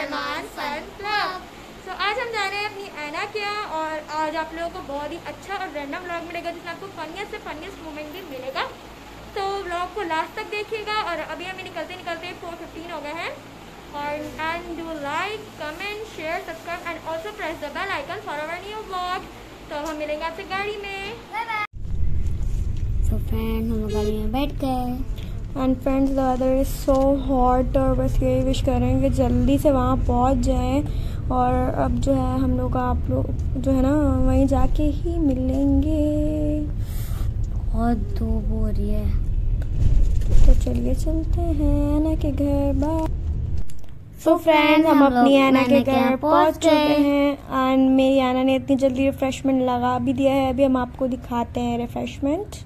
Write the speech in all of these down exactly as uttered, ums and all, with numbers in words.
Salman fun club. तो आज हम जा रहे हैं अपनी ऐना के यहाँ और आज आप लोगों को बहुत ही अच्छा और रैंडम व्लॉग मिलेगा जिसमें आपको फनीस्ट से फनीस्ट मोमेंट भी मिलेगा। तो व्लॉग को लास्ट तक देखिएगा। और अभी हमें निकलते निकलते फोर फिफ्टीन हो गए हैं। और and do like comment share subscribe and also press the bell icon for our new vlog. तो हम मिलेंगे आपसे गाड़ी में। तो फ्रेंड्स हम लोग गाड़ी में बैठ गए and friends the weather is so hot और बस यही विश करेंगे जल्दी से वहाँ पहुँच जाएं। और अब जो है हम लोग आप लोग जो है ना वहीं जाके ही मिलेंगे। बहुत धूप हो रही है तो चलिए चलते हैं ऐना के घर। बाय। सो फ्रेंड्स हम अपनी ऐना के घर पहुँच चुके हैं एंड मेरी ऐना ने इतनी जल्दी रिफ्रेशमेंट लगा भी दिया है। अभी हम आपको दिखाते हैं रिफ्रेशमेंट।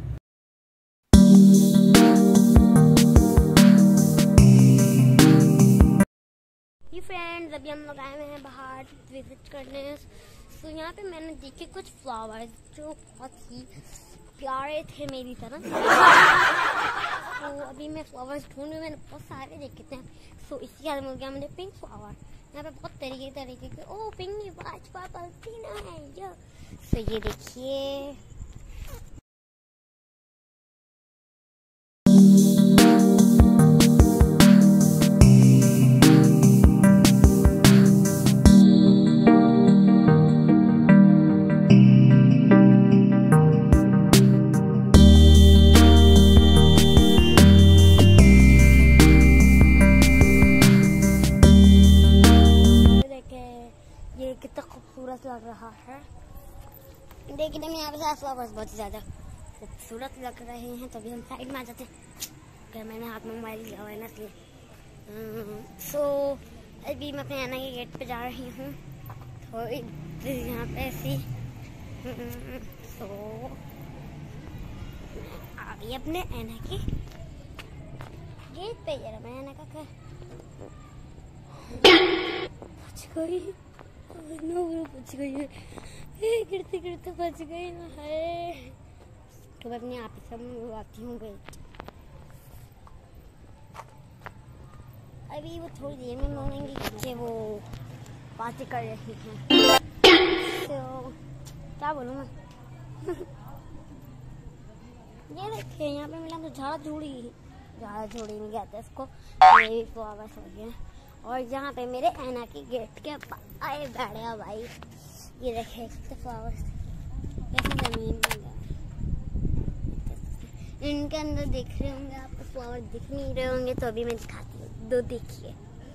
फ्रेंड्स अभी हम लोग आए हुए हैं बाहर विजिट करने। तो यहाँ पे मैंने देखे कुछ फ्लावर्स जो बहुत ही प्यारे थे मेरी तरह। तो अभी मैं फ्लावर्स ढूंढ रही, मैंने बहुत सारे देखे थे। तो इसी याद मिल गया मुझे पिंक फ्लावर। यहाँ पे बहुत तरीके तरीके के ओ पिंक वाच पर्पल तीनों है जो। तो ये देखिए कितना खूबसूरत लग रहा है। देखने में यहाँ पे फ्लावर्स बहुत ही ज्यादा खूबसूरत लग रहे हैं। तो अभी हम साइड में आ जाते हैं। मैंने हाथ में मोबाइल लिया हुआ है ना इसलिए। सो अभी मैं अपने ऐना के गेट पे जा रही हूँ। थोड़ी यहाँ पे ऐसी सो आ गई अपने ऐना के गेट पे। जरा मैं ऐना का घर गई बच गई है। गिरते गिरते बच गई है। तो मैं अपने आप ही सब आती हूँ गई। अभी वो थोड़ी देर में मिलेंगी क्योंकि वो बातें कर रही हैं। तो क्या बोलूँ मैं। ये देखिए यहाँ पे मिला तो झाड़ा झूड़ी झाड़ा झूड़ी नहीं कहते इसको। ये फ्लावर्स हो गए। और यहाँ पे मेरे ऐना के गेट के आए बैठे हैं भाई। ये देखे फ्लावर्स कैसे जमीन में इनके अंदर दिख रहे होंगे आपको। फ्लावर दिख नहीं रहे होंगे तो अभी मैं दिखाती हूँ। दो देखिए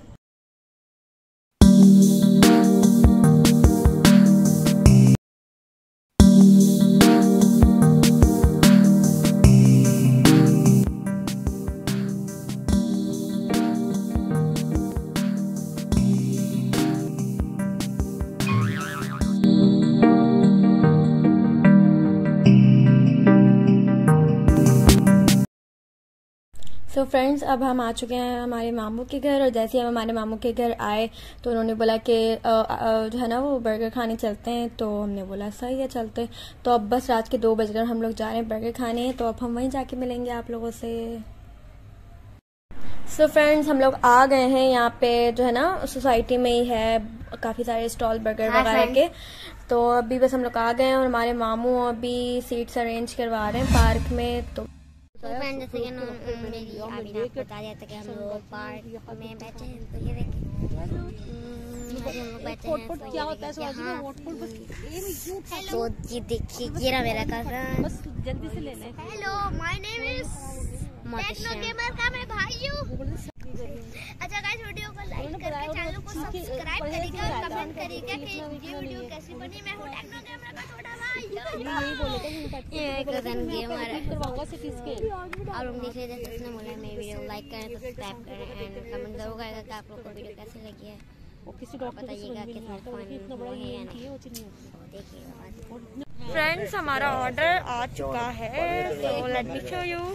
सो so फ्रेंड्स अब हम आ चुके हैं हमारे मामू के घर। और जैसे हम हमारे मामू के घर आए तो उन्होंने बोला कि जो है ना वो बर्गर खाने चलते हैं। तो हमने बोला सही है चलते। तो अब बस रात के दो बज गए हम लोग जा रहे हैं बर्गर खाने। तो अब हम वहीं जाके मिलेंगे आप लोगों से। सो so फ्रेंड्स हम लोग आ गए हैं यहाँ पे जो है ना सोसाइटी में ही है काफ़ी सारे स्टॉल बर्गर वगैरह के। तो अभी बस हम लोग आ गए हैं और हमारे मामू अभी सीट्स अरेंज करवा रहे हैं पार्क में। तो तो फ्रेंड जैसे कि मेरी अभी ना बता दिया था कि हम लोग पार्क में बैठे हैं। तो ये देखिए हम लोग बैठे हैं। क्या होता है तो ये देखिए ये रहा मेरा कज़न। बस जल्दी से लेना है। Hello my name is techno gamer का मैं भाई हूँ। अच्छा गाइस वीडियो को लाइक करके चैनल को सब्सक्राइब करिएगा और कमेंट करिएगा कि ये वीडियो कैसी बनी। मैं हूँ टेक्नो गेमर का छोटा भाई। ये कज़न गेमर है। और हम देख रहे थे उसने बोला मेरी वीडियो लाइक करें सब्सक्राइब करें एंड कमेंट जरूर करेगा कि आप लोगों को वीडियो कैसी लगी है। वो किसी डॉक्टर बताइएगा कि फन है या नहीं। देखिएगा फ्रेंड्स हमारा ऑर्डर आ चुका है। So let me show you.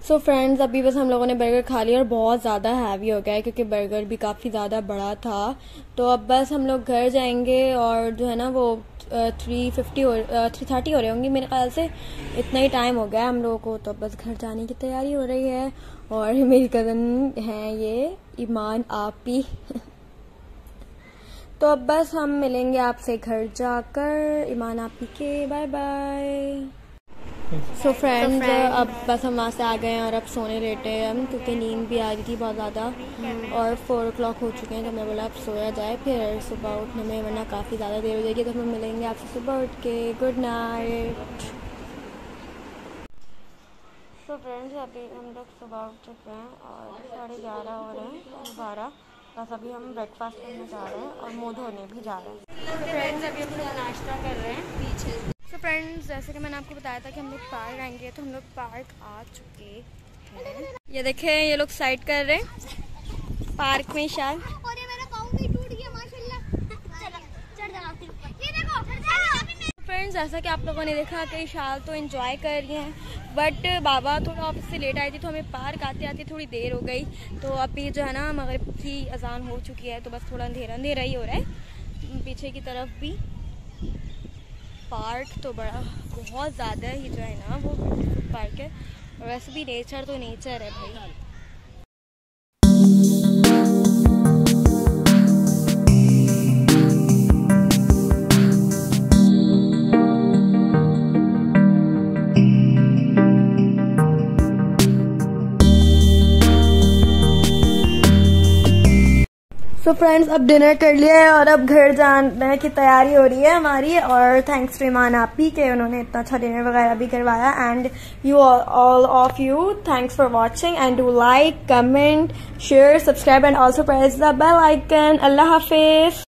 So so friends, अभी बस हम लोगों ने बर्गर खा लिया और बहुत ज़्यादा हैवी हो गया है क्योंकि बर्गर भी काफ़ी ज़्यादा बड़ा था। तो अब बस हम लोग घर जाएंगे और जो है ना वो थ्री फिफ्टी हो थ्री थर्टी हो रहे होंगे मेरे ख्याल से, इतना ही टाइम हो गया है हम लोगों को। तो बस घर जाने की तैयारी हो रही है और मेरी कज़न हैं ये ईमान आपी तो अब बस हम मिलेंगे आपसे घर जाकर ईमान आपी के। Bye bye. सो फ्रेंड्स, अब बस हम वहाँ से आ गए हैं और अब सोने लेटे हैं हम क्योंकि नींद भी आ रही थी बहुत ज़्यादा और फोर ओ क्लॉक हो चुके हैं। तो मैं बोला अब सोया जाए, फिर सुबह उठने में वरना काफ़ी ज़्यादा देर हो जाएगी। तो हम मिलेंगे आपसे सुबह उठ के। Good night. सो फ्रेंड्स, अभी हम लोग सुबह उठ चुके हैं और साढ़े ग्यारह हो रहे हैं, बारह। बस अभी हम ब्रेकफास्ट करने जा रहे हैं और मुँह धोने भी जा रहे हैं। तो फ्रेंड्स, अभी हम लोग नाश्ता कर रहे हैं पीछे। तो so फ्रेंड्स, जैसे कि मैंने आपको बताया था कि हम लोग पार्क आएंगे, तो हम लोग पार्क आ चुके हैं। ये देखें, ये लोग साइड कर रहे हैं पार्क में शाल। और ये मेरा पाँव भी टूट गया माशाल्लाह। चढ़ जा ये देखो। फ्रेंड्स, जैसा कि आप लोगों ने देखा कि शाल तो एंजॉय कर रही हैं, बट बाबा थोड़ा ऑफिस से लेट आई थी तो हमें पार्क आते आते थोड़ी देर हो गई। तो अभी जो है ना मगरिब की अजान हो चुकी है, तो बस थोड़ा अंधेरा अंधेरा ही हो रहा है। पीछे की तरफ भी पार्क तो बड़ा बहुत ज़्यादा ही जो है ना वो पार्क है, और वैसे भी नेचर तो नेचर है भाई। तो फ्रेंड्स, अब डिनर कर लिया है और अब घर जाने की तैयारी हो रही है हमारी। और थैंक्स टू ईमान आपी के उन्होंने इतना अच्छा डिनर वगैरह भी करवाया। And you all of you, thanks for watching and do like, comment, share, subscribe and also press the bell icon. अल्लाह हाफिज।